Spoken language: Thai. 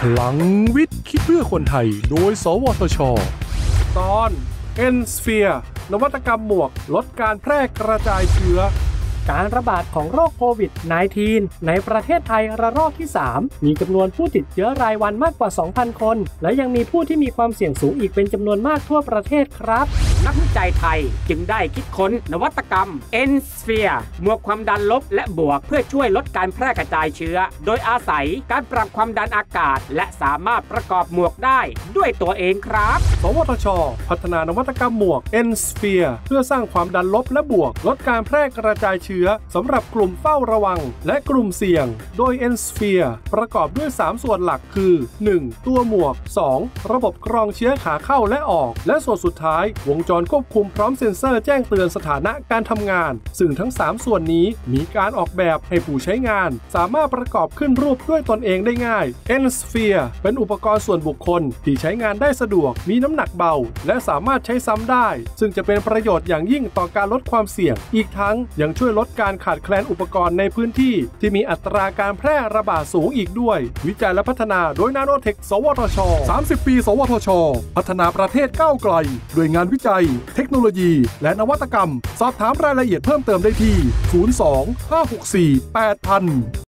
พลังวิทย์คิดเพื่อคนไทยโดยสวทช.ตอน N-Sphere นวัตกรรมหมวกลดการแพร่กระจายเชื้อการระบาดของโรคโควิด -19 ในประเทศไทยระลอกที่ 3 มีจำนวนผู้ติดเชื้อรายวันมากกว่า 2,000 คน และยังมีผู้ที่มีความเสี่ยงสูงอีกเป็นจำนวนมากทั่วประเทศครับนักวิจัยไทยจึงได้คิดค้นนวัตกรรม N-Sphere หมวกความดันลบและบวกเพื่อช่วยลดการแพร่กระจายเชื้อโดยอาศัยการปรับความดันอากาศและสามารถประกอบหมวกได้ด้วยตัวเองครับสวทช.พัฒนานวัตกรรมหมวก N-Sphere เพื่อสร้างความดันลบและบวกลดการแพร่กระจายเชื้อสำหรับกลุ่มเฝ้าระวังและกลุ่มเสี่ยงโดย N-Sphere ประกอบด้วย3ส่วนหลักคือ 1. ตัวหมวก 2. ระบบกรองเชื้อขาเข้าและออกและส่วนสุดท้ายวงจรควบคุมพร้อมเซ็นเซอร์แจ้งเตือนสถานะการทำงานซึ่งทั้ง3ส่วนนี้มีการออกแบบให้ผู้ใช้งานสามารถประกอบขึ้นรูปด้วยตนเองได้ง่าย N-Sphere เป็นอุปกรณ์ส่วนบุคคลที่ใช้งานได้สะดวกมีน้ำหนักเบาและสามารถใช้ซ้ำได้ซึ่งจะเป็นประโยชน์อย่างยิ่งต่อการลดความเสี่ยงอีกทั้งยังช่วยลดการขาดแคลนอุปกรณ์ในพื้นที่ที่มีอัตราการแพร่ระบาดสูงอีกด้วยวิจัยและพัฒนาโดย Nanotech สวทช. 30 ปีสวทช.พัฒนาประเทศก้าวไกลด้วยงานวิจัยเทคโนโลยีและนวัตกรรมสอบถามรายละเอียดเพิ่มเติมได้ที่ 02 564 8000